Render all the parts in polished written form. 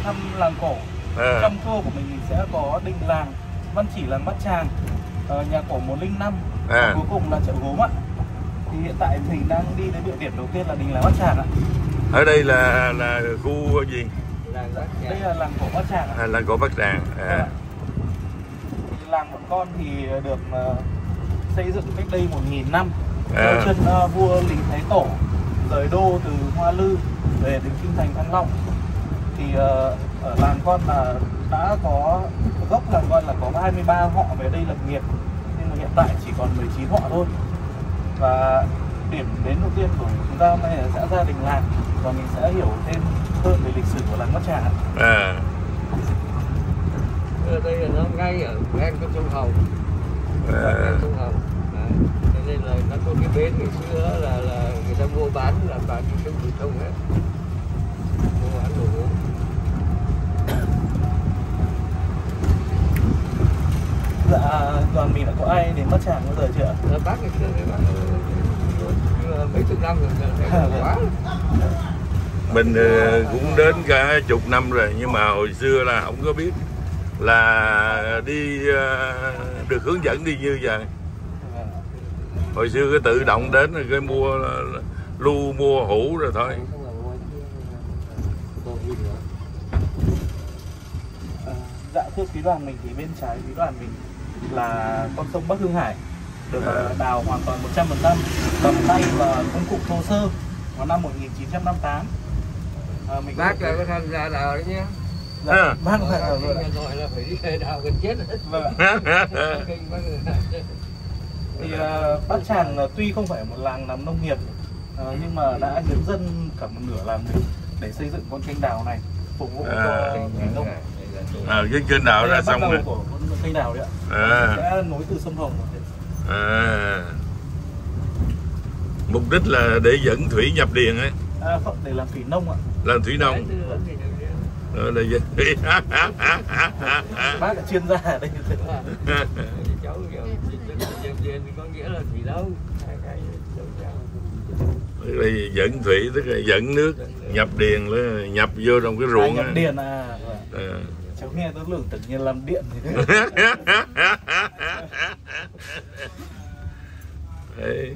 thăm làng cổ. Trong tour của mình thì sẽ có đình làng Văn Chỉ, làng Bát Tràng, nhà cổ 105, và cuối cùng là chợ gốm ạ. Thì hiện tại mình đang đi đến địa điểm đầu tiên là đình làng Bát Tràng ạ. Ở đây là khu gì? Đây là làng cổ Bát Tràng ạ. Làng cổ Bát Tràng. Làng bọn con thì được xây dựng cách đây 1000 năm theo chân vua Lý Thái Tổ rời đô từ Hoa Lư về đến kinh thành Thăng Long. Thì ở làng con là đã có gốc làng con là có 23 họ về đây lập nghiệp, nhưng mà hiện tại chỉ còn 19 họ thôi. Và điểm đến đầu tiên của chúng ta hôm nay là sẽ ra đình làng và mình sẽ hiểu thêm hơn về lịch sử của làng Bát Tràng. Đây là nó ngay ở ven con sông Hồng. Sông Hồng. Cho nên là nó có cái bến ngày xưa là người ta mua bán là bà cái sông Bửu Thông hết. Mua bán đồ gốm. Dạ, đoàn mình đã có ai đến Bát Tràng bao giờ chưa ạ? Bác ngày xưa thì bác mấy chục năm rồi, quá. Mình cũng đến cả chục năm rồi, nhưng mà hồi xưa là không có biết là đi được hướng dẫn đi như vậy. Hồi xưa cái tự động đến rồi cái mua lu mua hũ rồi thôi. Dạ thưa quý đoàn mình thì bên trái quý đoàn mình là con sông Bắc Hương Hải, được đào hoàn toàn 100% bằng tay và công cụ thô sơ vào năm 1958. Bác là có tham gia đào đấy nhé. Dạ, bác phải gọi là phải đi đào gần chết. Vâng. Thì Bát Tràng tuy không phải một làng làm nông nghiệp, nhưng mà đã hiến dân cả một nửa làng mình để xây dựng con kênh đào này phục vụ cho ngành nông. Cái kênh đào ra xong rồi. Của con kênh đào đấy ạ. Sẽ nối từ sông Hồng. Mục đích là để dẫn thủy nhập điền ấy. Không, để làm thủy nông ạ. Làm thủy nông. Là gì? Bác là chuyên gia ở đây. Cháu điền thì có nghĩa là thủy nông. Đây dẫn thủy tức là dẫn nước nhập điền, nhập vô trong cái ruộng. Nhập điền cháu nghe tôi tưởng tự nhiên làm điện thì đấy.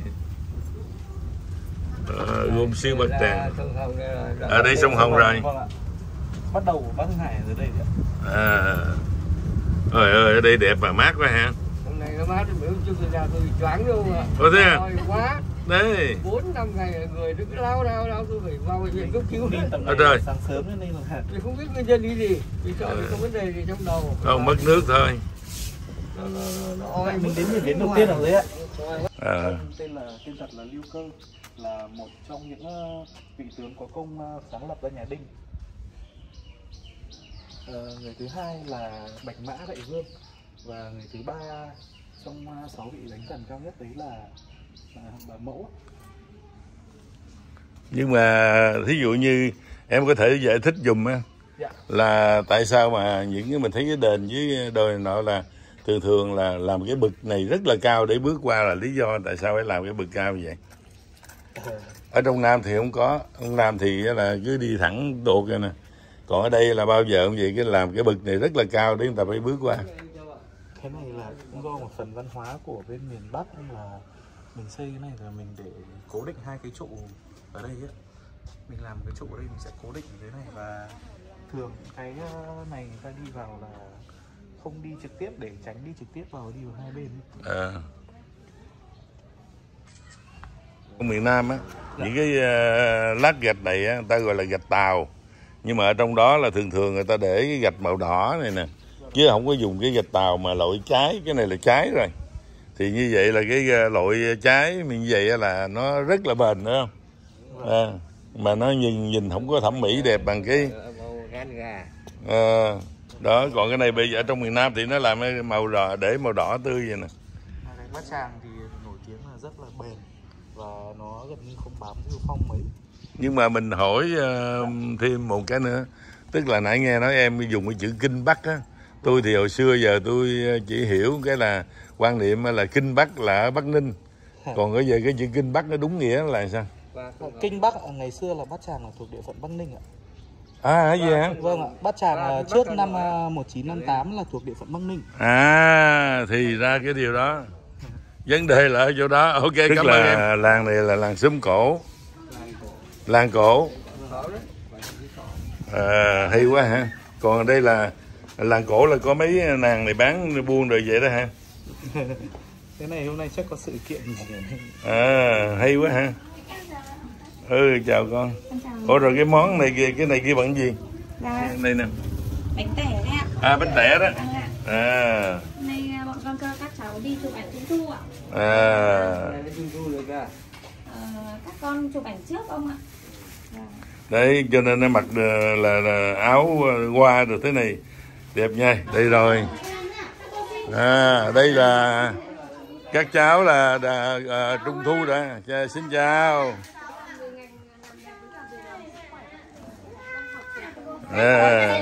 Gồm siêu Bát Tràng. Ở đây sông Hồng rồi. Bắt đầu Bắc Hương Hải ở đây ạ. Trời ơi, ở đây đẹp và mát quá ha. Hôm nay nó mát, bữa trước ra tôi choáng luôn ạ. Thế à? Quá. Đấy. 4-5 ngày người đứng lao tôi phải vào bệnh viện cấp cứu đi. Trời. Sáng sớm nên là tôi không biết nguyên nhân đi gì. Vì cho thì có vấn đề gì trong đầu. Không, mất nước thôi. Mình đến điểm đầu tiên ở đấy ạ. Tên thật là Lưu Cơ, là một trong những vị tướng có công sáng lập ra nhà Đinh. Người thứ hai là Bạch Mã Đại Vương, và người thứ ba trong 6 vị đánh thần cao nhất đấy là bà Mẫu. Nhưng mà thí dụ như em có thể giải thích dùm á, là tại sao mà những cái mình thấy cái đền với đồi nọ là thường là làm cái bậc này rất là cao để bước qua, là lý do tại sao phải làm cái bậc cao như vậy? Ở trong Nam thì không có, trong Nam thì là cứ đi thẳng đột rồi nè, còn ở đây là bao giờ cũng vậy, cái làm cái bậc này rất là cao để người ta phải bước qua. Cái này là cũng do một phần văn hóa của bên miền Bắc, nên là mình xây cái này là mình để cố định hai cái trụ ở đây ấy. Mình làm cái trụ ở đây mình sẽ cố định cái này, và thường cái này người ta đi vào là không đi trực tiếp để tránh đi trực tiếp vào, đi vào hai bên. Ở miền Nam á, những cái lát gạch này á, người ta gọi là gạch tàu, nhưng mà ở trong đó là thường người ta để cái gạch màu đỏ này nè, chứ không có dùng cái gạch tàu mà loại trái. Cái này là trái rồi, thì như vậy là cái loại trái mình như vậy là nó rất là bền, đúng không? Mà nó nhìn không có thẩm mỹ đẹp bằng cái đó. Còn cái này bây giờ ở trong miền Nam thì nó làm màu đỏ, để màu đỏ tươi vậy nè. Cái Bát Tràng thì nổi tiếng là rất là bền và nó gần như không bám theo phong mấy. Nhưng mà mình hỏi thêm một cái nữa, tức là nãy nghe nói em dùng cái chữ Kinh Bắc á, tôi thì hồi xưa giờ tôi chỉ hiểu cái là quan niệm là Kinh Bắc là ở Bắc Ninh, còn bây giờ cái chữ Kinh Bắc nó đúng nghĩa là sao? Kinh Bắc ngày xưa là Bát Tràng là thuộc địa phận Bắc Ninh ạ. À cái gì hả? Vâng ạ, Bát Tràng trước năm 1958 là thuộc địa phận Bắc Ninh. À thì ra cái điều đó. Vấn đề là ở chỗ đó. Ok, cảm ơn em. Làng này là làng Xóm Cổ. Làng cổ. À, hay quá hả? Còn đây là làng cổ là có mấy nàng này bán buôn rồi vậy đó hả? Cái này hôm nay chắc có sự kiện gì. À, hay quá hả? Ừ, chào con. Ủa rồi cái món này cái này kia bằng gì? Dạ. Đây nè. Bánh tẻ đấy ạ. À, bánh tẻ đó. Vâng ạ. À. Hôm nay bọn con cho các cháu đi chụp ảnh trung thu ạ. À. Các con chụp ảnh trước ông ạ. Đấy, cho nên nó mặc là áo hoa được thế này. Đẹp nha. Đây rồi. À, đây là các cháu là trung thu đã. Xin chào. À.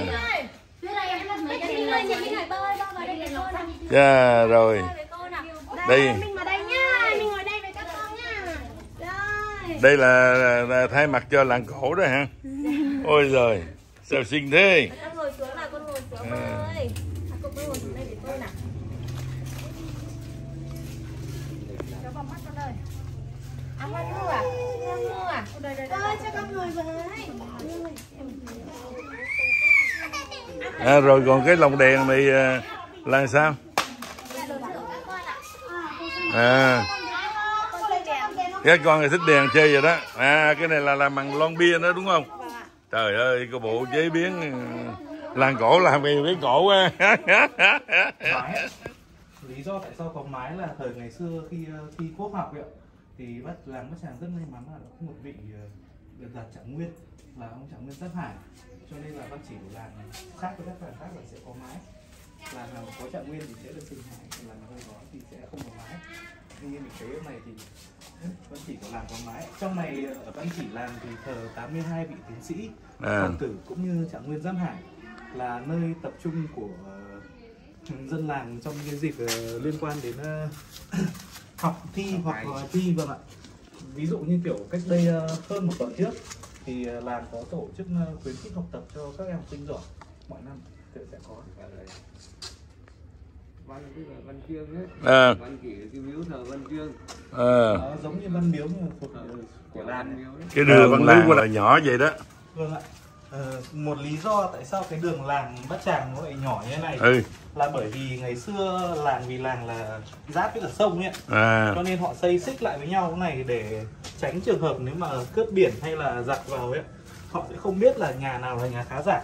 Dạ rồi. Đây. Đây là thay mặt cho làng cổ đó hả? Ôi giời, sao xinh thế? Con ngồi xuống nào, con ngồi xuống ơi. Con ngồi xuống đây để tôi nào. Cho con mắt con ơi. À, con ngủ à? Con ngủ à? Ơi, cho con ngồi với. À, rồi còn cái lồng đèn này là sao? À, các con thì thích đèn chơi vậy đó. À, cái này là làm bằng lon bia nữa đúng không? Trời ơi, cái bộ chế biến làng cổ làm về cái cổ quá. Lý do tại sao có mái là thời ngày xưa khi quốc học ấy, thì làng Bát Tràng rất may mắn là có một vị được đặt Trạng Nguyên là ông Trạng Nguyên Giáp Hải, cho nên là văn chỉ của làng khác với các làng khác là sẽ có mái. Làng nào có Trạng Nguyên thì sẽ được xưng Hải, còn làng nào không có thì sẽ không có mái. Tuy nhiên mình thấy hôm nay thì văn chỉ của làng có mái. Trong này ở văn chỉ làng thì thờ 82 vị tiến sĩ, hoàng tử cũng như Trạng Nguyên Giáp Hải, là nơi tập trung của dân làng trong cái dịp liên quan đến học thi hoặc thi. Vâng ạ. Ví dụ như kiểu cách đây hơn một tuần trước thì làng có tổ chức khuyến khích học tập cho các em học sinh giỏi, mọi năm sẽ có. Văn Chương ấy. Văn chỉ cái miếu thờ Văn Chương. Giống như văn miếu nhưng thuộc của làng. Cái đường làng là nhỏ vậy đó. Vâng ạ. Một lý do tại sao cái đường làng Bát Tràng nó lại nhỏ như thế này là bởi vì ngày xưa làng là giáp với cả sông ấy, cho nên họ xây xích lại với nhau cái này để tránh trường hợp nếu mà cướp biển hay là giặc vào ấy, họ sẽ không biết là nhà nào là nhà khá giả.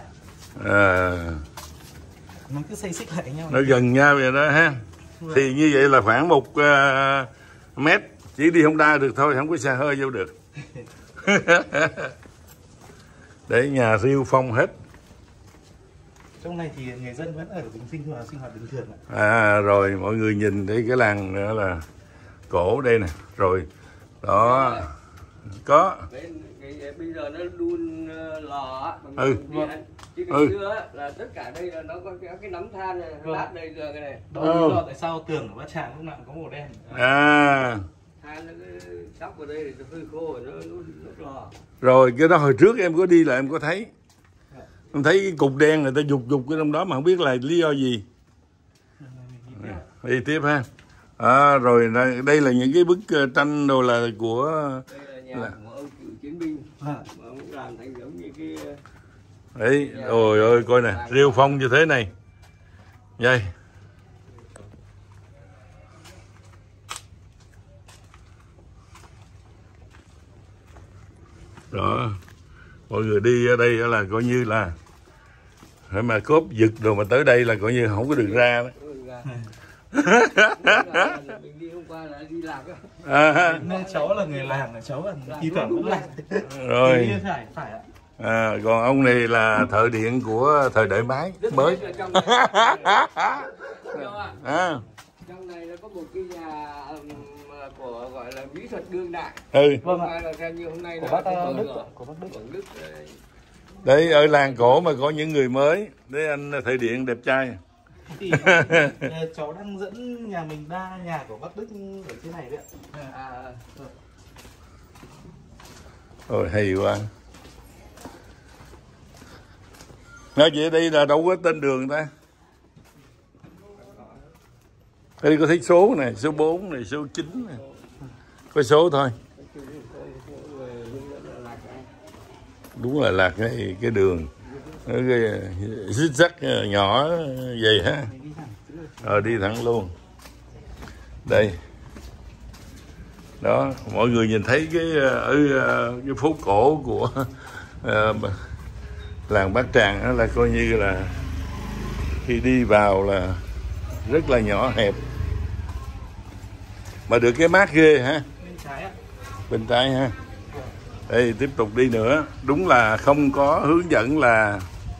Nó cứ xây xích lại với nhau. Nó gần nhau vậy đó ha. Thì như vậy là khoảng 1 mét, chỉ đi Honda được thôi, không có xe hơi vô được. Để nhà riêu phong hết. Trong này thì người dân vẫn ở sinh hoạt bình thường ạ. À rồi mọi người nhìn thấy cái làng nữa là cổ đây nè, rồi đó có. Bây giờ nó đun lò bằng điện. Chứ ngày xưa là tất cả đây là nó có cái nắm than này, lát đây giờ cái này. Đó là lý do tại sao tường của Bát Tràng lúc nào có màu đen. Than nó cứ sóc vào đây để nó hơi khô rồi nó lò. Rồi cái đó hồi trước em có đi là em có thấy. Em thấy cái cục đen người ta dục cái trong đó mà không biết là lý do gì. Đi tiếp ha. Rồi đây là những cái bức tranh đồ là của đây là nhà của ông cựu chiến binh mà ông làm thành giống như cái đấy. Ôi ơi coi nè, rêu phong như thế này. Đây. Đó. Mọi người đi ở đây là coi như là phải mà cốp giật rồi mà tới đây là coi như không có đường ra đó. Mình đi hôm qua là đi lạc Nên cháu là người làng, cháu là thi thoảng cũng lạc. Rồi. Phải ạ. Còn ông này là thợ điện của thời đại máy mới. Trong này nó có một cái nhà của gọi là mỹ thuật đương đại. Vâng ạ. Là theo như hôm nay của là Bác Đức. Đấy, ở làng cổ mà có những người mới. Đấy, anh thợ điện đẹp trai. Thì cháu đang dẫn nhà mình ra nhà của bác Đức ở trên này đấy ạ. Ôi hay quá. Nói vậy đây là đâu có tên đường ta. Đây có thấy số này, số 4 này, số 9 này. Có số thôi. Đúng là lạc cái đường. Cái xích sắt nhỏ vậy ha. Đi thẳng luôn. Đây. Đó, mọi người nhìn thấy cái phố cổ của làng Bát Tràng đó là coi như là khi đi vào là rất là nhỏ hẹp. Mà được cái mát ghê ha. Bên trái ạ. Bên trái ha. Đây tiếp tục đi nữa. Đúng là không có hướng dẫn là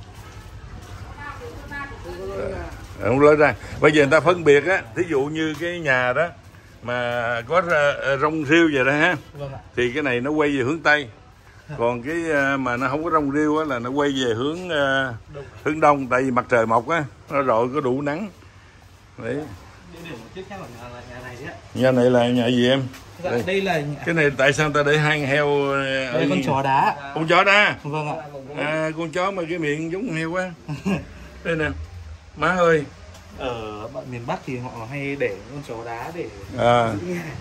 không lối ra. Bây giờ người ta phân biệt á, thí dụ như cái nhà đó mà có rong rêu vậy đó ha. Vâng ạ. Thì cái này nó quay về hướng Tây. Còn cái mà nó không có rong rêu á là nó quay về hướng Đông, tại vì mặt trời mọc á, nó rọi có đủ nắng. Đấy. Địa điểm tiếp theo là nhà này đấy ạ. Nhà này là nhà gì em? Dạ, đây là cái này tại sao ta để hang heo? Đây con chó đá. Con chó đá. Vâng ạ. Con chó mà cái miệng giống heo quá. Đây nè. Má ơi. Ở miền Bắc thì họ hay để con chó đá để giữ nhà.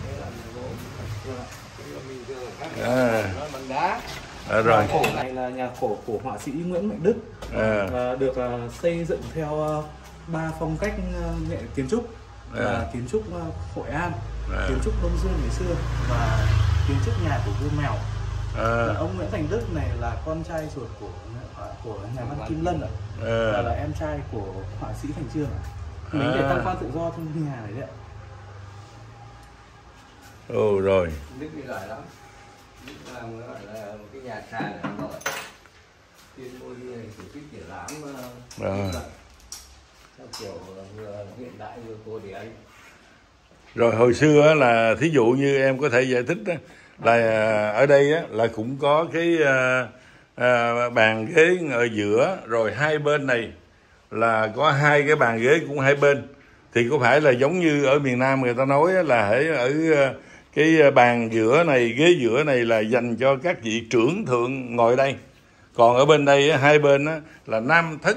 bằng đá. Rồi. Cổ này là nhà cổ của họa sĩ Nguyễn Mạnh Đức. Được xây dựng theo 3 phong cách nghệ kiến trúc. Là kiến trúc Hội An, kiến trúc Đông Dương ngày xưa và kiến trúc nhà của vua Mèo. Ông Nguyễn Thành Đức này là con trai ruột của nhà văn Kim Lân và là em trai của họa sĩ Thành Chương. Mình để tham quan tự do trong nhà này đấy ạ. Rồi. Đức thì giỏi lắm. Đức là một cái nhà sàn ở Hà Nội. Chuyên môn tổ chức triển lãm theo kiểu vừa hiện đại vừa cổ điển. Rồi hồi xưa là thí dụ như em có thể giải thích đó, là ở đây á, là cũng có cái bàn ghế ở giữa, rồi hai bên này là có 2 cái bàn ghế cũng hai bên. Thì có phải là giống như ở miền Nam người ta nói là ở cái bàn giữa này, ghế giữa này là dành cho các vị trưởng thượng ngồi đây. Còn ở bên đây hai bên là nam thất,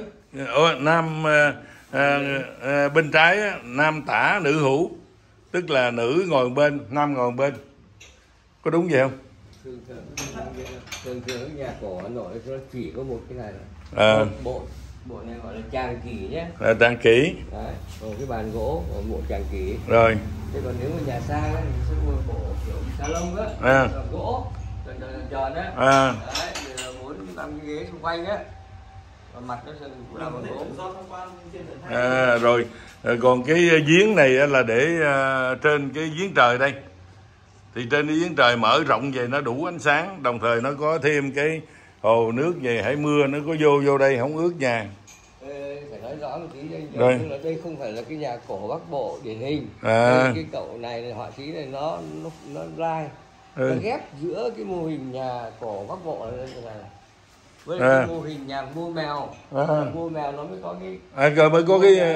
bên trái nam tả nữ hữu, tức là nữ ngồi bên, nam ngồi bên. Có đúng vậy không? Thường nhà cổ Hà Nội nó chỉ có một cái này là bộ này gọi là tràng kỷ nhé. Tràng kỷ. Đấy, còn cái bàn gỗ còn bộ tràng kỷ. Rồi. Thế còn nếu mà nhà sang thì sẽ mua bộ kiểu salon á, gỗ tròn á. Đấy, thì là 4-5 cái ghế xung quanh á. Và mặt nó sẽ cũng là bằng gỗ. Rồi. Còn cái giếng này là để trên cái giếng trời đây. Thì trên cái giếng trời mở rộng về nó đủ ánh sáng, đồng thời nó có thêm cái hồ nước về hãy mưa nó có vô đây không ướt nhà. Phải nói rõ một tí đây, là đây không phải là cái nhà cổ Bắc Bộ điển hình. Cái cậu này họa sĩ này nó lai, nó ghép giữa cái mô hình nhà cổ Bắc Bộ này với cái mô hình nhà vua Mèo. Vua Mèo nó mới có cái mới có cái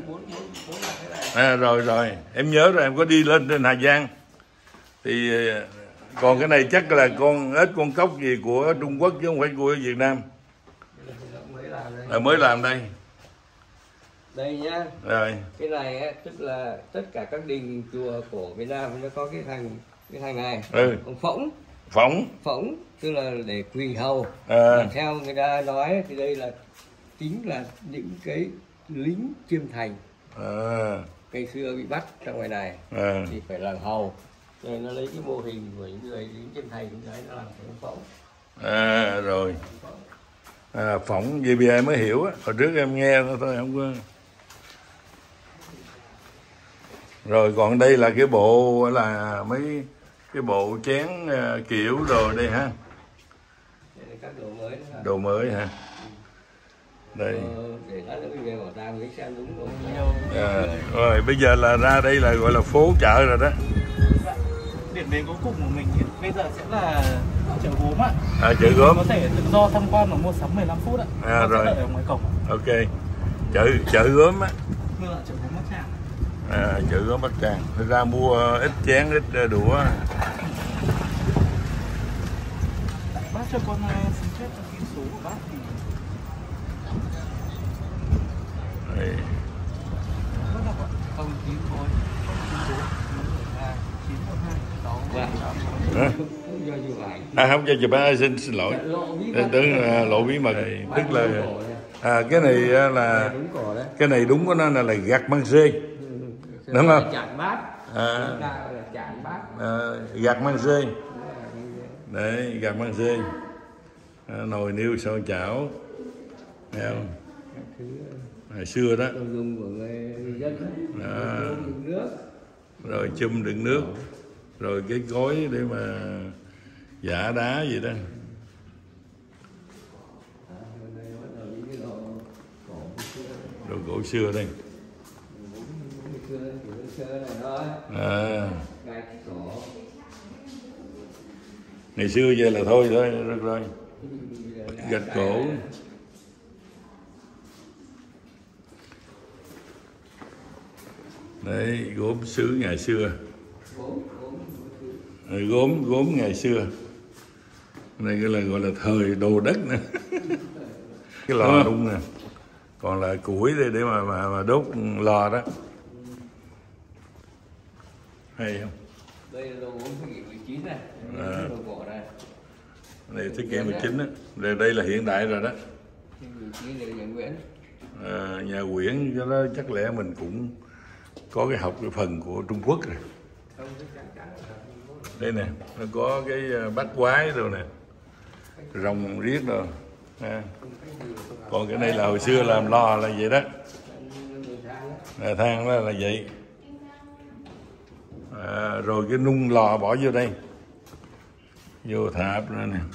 rồi em nhớ rồi, em có đi lên trên Hà Giang thì còn cái này chắc là con ếch con cóc gì của Trung Quốc chứ không phải của Việt Nam. Mới làm đây. Đây nhá. Rồi. Cái này á, tức là tất cả các đình chùa cổ Việt Nam nó có cái thằng này. Còn phỗng tức là để quỳ hầu. Theo người ta nói thì đây là chính là những cái lính chiêm thành. Ngày xưa bị bắt ra ngoài này thì phải làm hầu. Nên nó lấy cái mô hình của những người lính chiêm thành cũng thấy nó làm thành phỗng. Rồi. Phỏng vì bây giờ em mới hiểu á, hồi trước em nghe thôi không có. Rồi còn đây là cái bộ là mấy cái bộ chén kiểu rồi đây ha. Đây là các đồ mới đó. Đồ mới hả? Đây. Để lát nữa về bảo tàng lấy xem đúng không? Rồi bây giờ là ra đây là gọi là phố chợ rồi đó. Điểm đến cuối cùng của mình bây giờ sẽ là chợ gốm ạ. Chợ gốm. Có thể tự do tham quan và mua sắm 15 phút ạ. Rồi. Sẽ đợi ở ngoài cổng. Ok. Chợ gốm á. Vâng ạ, chợ gốm Bát Tràng. Chợ gốm Bát Tràng. Ra mua ít chén, ít đũa. Bác cho con xin phép ký số của bác thì hả? Không cho chụp ảnh, xin lỗi. Tưởng lộ bí mật. Tức là cái này là cái này đúng của nó là gạt măng dê, đúng không? Gạt măng dê. Đấy, gạt măng dê. Nồi niêu xôi chảo, thấy không? Hồi xưa đó. Rồi chum đựng nước, rồi cái gối để mà giã đá gì đó. Đồ gỗ xưa đây. Ngày xưa giờ là thôi được rồi. Gạch cổ. Đấy, gốm sứ ngày xưa. Gốm ngày xưa. Đây cái là gọi là thời đồ đất nè. Cái lò nung nè. Còn là củi để mà đốt lò đó. Hay không? Đây là đồ gốm thế kỷ 19 này. Đồ cổ này. Này thế kỷ 19 á. Đây là hiện đại rồi đó. Nhà Nguyễn cho nó chắc lẽ mình cũng có cái học cái phần của Trung Quốc rồi. Đây nè, nó có cái bát quái rồi nè, rồng riết rồi. Còn cái này là hồi xưa làm lò là vậy đó. Than đó là vậy. Rồi cái nung lò bỏ vô đây, vô thạp nữa nè.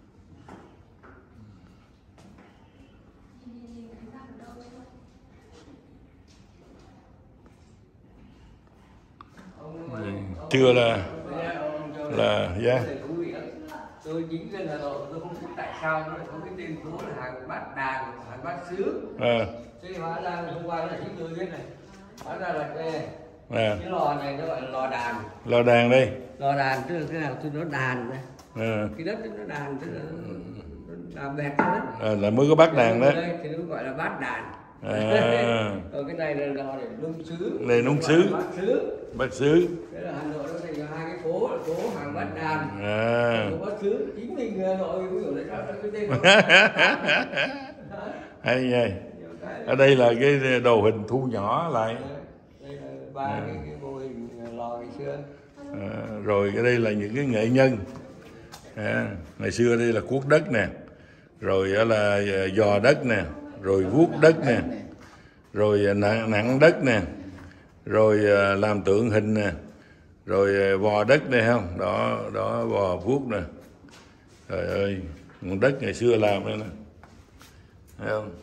Chưa là yeah. Tôi chính lên Hà Nội tôi không biết tại sao nó lại có cái tên phố là hàng bát đàn, hàng bát sứ. Thế hóa ra hôm qua là chính tôi biết này. Hóa ra là cái lò này nó gọi là lò đàn. Lò đàn đây. Lò đàn tức là cái nào nó đàn đấy. Cái đất nó đàn tức là nó đàn bẹt đó. Là mới có bát đàn đó. Đây thì nó gọi là bát đàn. Rồi cái này là lò để nung sứ. Này nung sứ. Bát sứ. Đấy là Hà Nội nó thành hai cái phố hàng bát đàn. Phố bát sứ. Chính mình Hà Nội cũng hiểu đấy đó là cái tên đó. Hay vậy. Ở đây là cái đồ hình thu nhỏ lại. Đây là ba cái mô hình lò ngày xưa. Rồi cái đây là những cái nghệ nhân. Ngày xưa đây là cuốc đất nè, rồi là dò đất nè, rồi vuốt đất nè, rồi nặng đất nè, rồi làm tượng hình nè, rồi vò đất đây không? Đó vò vuốt nè. Trời ơi, nguồn đất ngày xưa làm đây nè. Thấy không?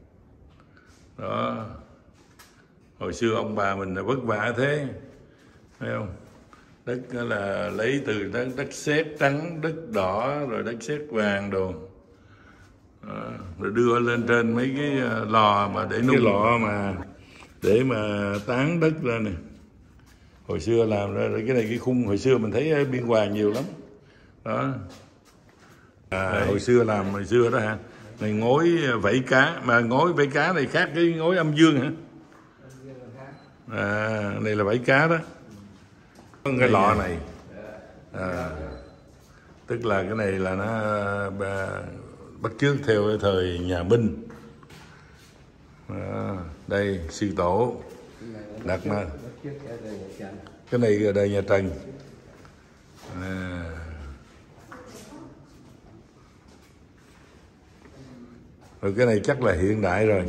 Đó. Hồi xưa ông bà mình là vất vả thế. Thấy không? Đất là lấy từ đất sét trắng, đất đỏ, rồi đất sét vàng đồ. Rồi đưa lên trên mấy cái lò mà để nung. Cái lò mà để mà tán đất ra nè. Hồi xưa làm ra cái này cái khung hồi xưa mình thấy ở Biên Hòa nhiều lắm. Đó. Hồi xưa đó hả? Này ngói vảy cá, mà ngói vảy cá này khác cái ngói âm dương hả? Này là vảy cá đó. Cái lọ này. Tức là cái này là nó bắt chước theo cái thời nhà Minh. Đây sư tổ đặt mà. Cái này là đời nhà Trần. Rồi cái này chắc là hiện đại rồi.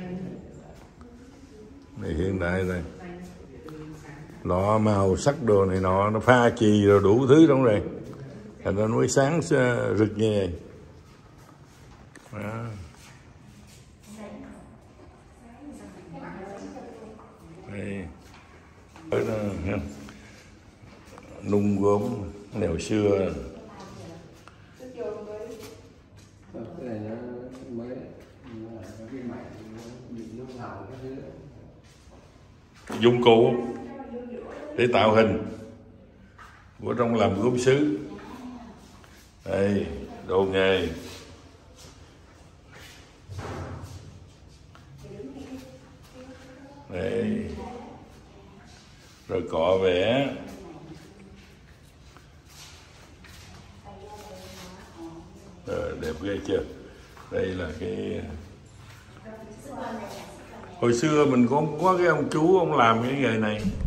Này hiện đại rồi. Lọ màu sắc đồ này nọ, nó pha chì rồi đủ thứ trong rồi. Thành ra nó mới sáng rực như vậy. Đây. Nung gốm nèo xưa. Cái này nó mới cái mảnh bị nung hỏng cái thứ. Dụng cụ để tạo hình của trong làm gốm sứ. Đây, đồ nghề. Đây. Rồi cọ vẽ. Đẹp ghê chưa. Đây là cái hồi xưa mình có cái ông chú ông làm cái nghề này.